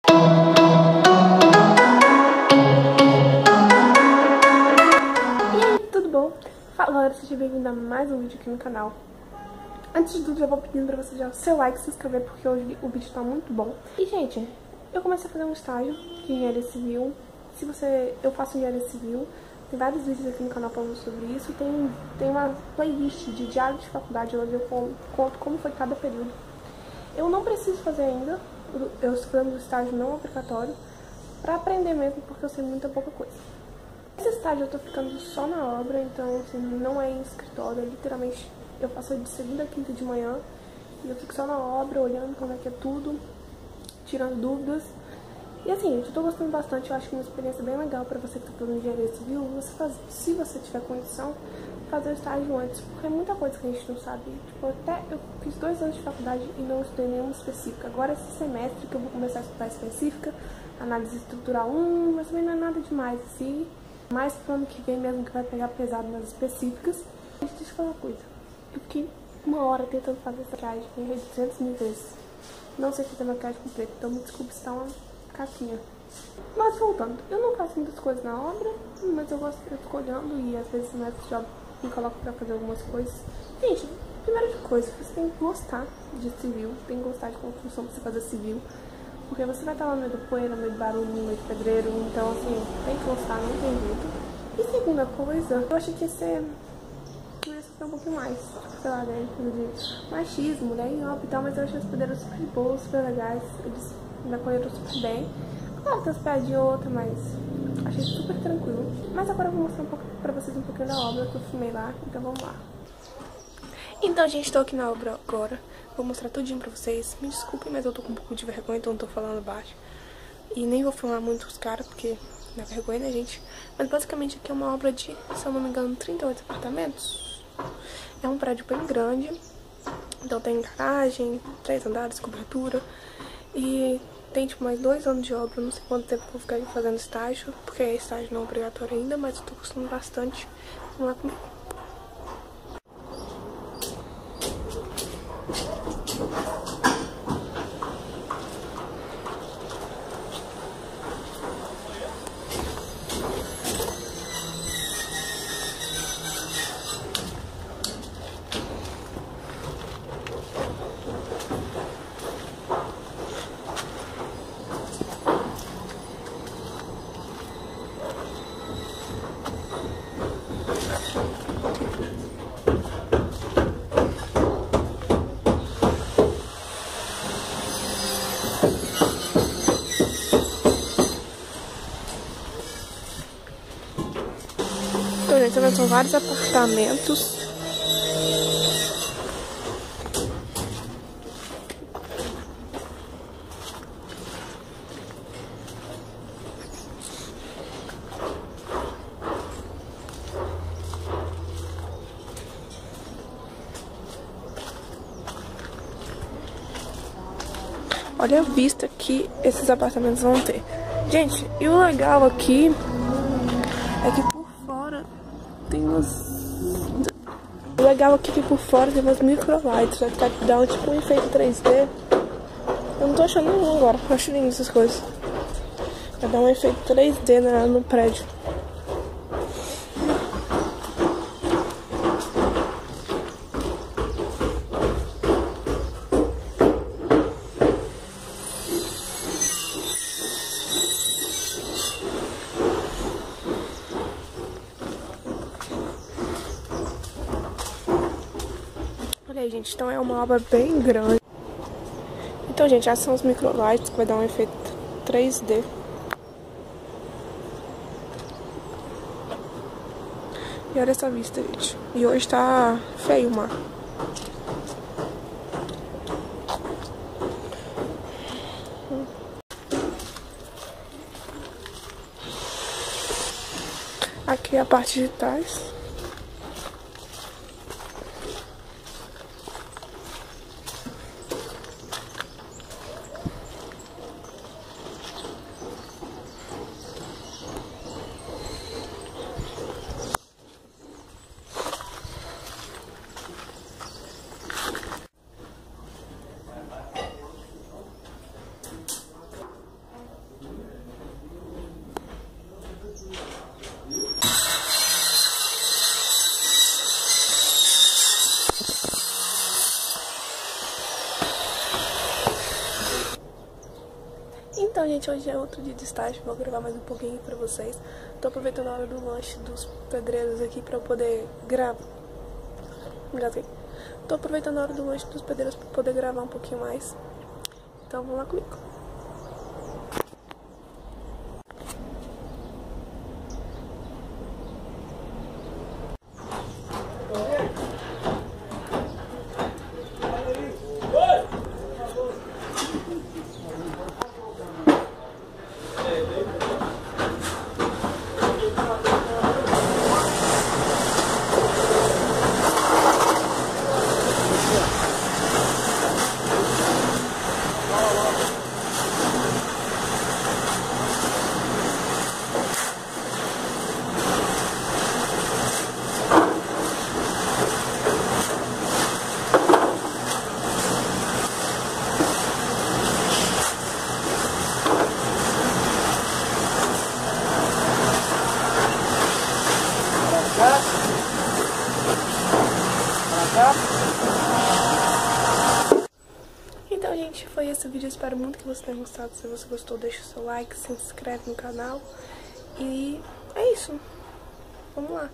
E aí, tudo bom? Fala galera, seja bem-vindo a mais um vídeo aqui no canal. Antes de tudo, já vou pedindo pra você já o seu like e se inscrever, porque hoje o vídeo tá muito bom. E gente, eu comecei a fazer um estágio de engenharia civil. Eu faço engenharia civil, tem vários vídeos aqui no canal falando sobre isso. Tem uma playlist de diário de faculdade onde eu conto como foi cada período. Eu não preciso fazer ainda, eu estou fazendo um estágio não obrigatório, pra aprender mesmo, porque eu sei muita pouca coisa. Esse estágio eu tô ficando só na obra, então assim, não é em escritório, literalmente eu faço de segunda a quinta de manhã e eu fico só na obra, olhando como é que é tudo, tirando dúvidas. E assim, gente, eu tô gostando bastante, eu acho que é uma experiência bem legal pra você que tá fazendo engenharia civil, se você tiver condição, fazer o estágio antes, porque é muita coisa que a gente não sabe. Tipo, até eu fiz 2 anos de faculdade e não estudei nenhuma específica. Agora esse semestre que eu vou começar a estudar específica, análise estrutural 1, mas também não é nada demais, assim. Mais pro ano que vem mesmo, que vai pegar pesado nas específicas. Deixa eu te falar uma coisa. Eu fiquei 1 hora tentando fazer essa maquiagem, errei 200 mil vezes. Não sei fazer maquiagem completa, então me desculpe se tá uma caquinha. Mas voltando, eu não faço muitas coisas na obra, mas eu fico olhando e às vezes o mestre já me coloca pra fazer algumas coisas. Gente, primeira coisa, você tem que gostar de civil, tem que gostar de construção pra você fazer civil. Porque você vai estar lá no meio do poeira, no meio do barulho, no meio do pedreiro, então assim, tem que gostar, não tem jeito. E segunda coisa, eu achei que ia sofrer um pouquinho mais, tipo, sei lá, né, coisa de machismo, né, em obra e tal, mas eu achei os pedreiros super boas, super legais, eles me acolheram super bem. Claro, tem umas piadinhas ou outra, mas achei super tranquilo. Mas agora eu vou mostrar pra vocês um pouquinho da obra que eu filmei lá, então vamos lá. Então, gente, tô aqui na obra agora. Vou mostrar tudinho pra vocês. Me desculpem, mas eu tô com um pouco de vergonha, então não tô falando baixo. E nem vou filmar muito os caras, porque dá vergonha, né, gente? Mas basicamente aqui é uma obra de, se eu não me engano, 38 apartamentos. É um prédio bem grande. Então tem garagem, 3 andares, cobertura. E tem, tipo, mais 2 anos de obra. Não sei quanto tempo eu vou ficar fazendo estágio, porque estágio não é obrigatório ainda, mas eu tô gostando bastante. Vamos lá comigo. Então, gente, são vários apartamentos. Olha a vista que esses apartamentos vão ter. Gente, e o legal aqui é que por fora tem umas... O legal aqui é que por fora tem umas microlights, vai ficar dando tipo um efeito 3D. Eu não tô achando nenhum agora, eu acho lindo essas coisas. Vai dar um efeito 3D no prédio. Olha aí, gente, então é uma obra bem grande. Então, gente, essas são os microlights que vai dar um efeito 3D. E olha essa vista, gente. E hoje tá feio o mar. Aqui é a parte de trás. Então, gente, hoje é outro dia de estágio, vou gravar mais um pouquinho pra vocês. Tô aproveitando a hora do lanche dos pedreiros aqui pra eu poder gravar. Engasguei. Tô aproveitando a hora do lanche dos pedreiros pra poder gravar um pouquinho mais. Então, vamos lá comigo. Então, gente, foi esse o vídeo. Espero muito que você tenha gostado. Se você gostou, deixa o seu like, se inscreve no canal. E é isso. Vamos lá.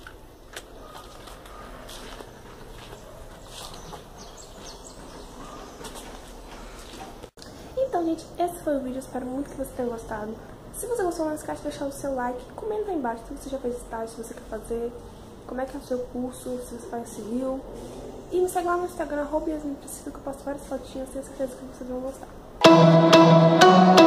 Então, gente, esse foi o vídeo. Espero muito que você tenha gostado. Se você gostou, não esquece de deixar o seu like. Comenta aí embaixo se você já fez estágio, se você quer fazer, como é que é o seu curso, se você faz civil. E me segue lá no Instagram, @yasminprincípio, que eu posto várias fotinhas. Tenho certeza que vocês vão gostar.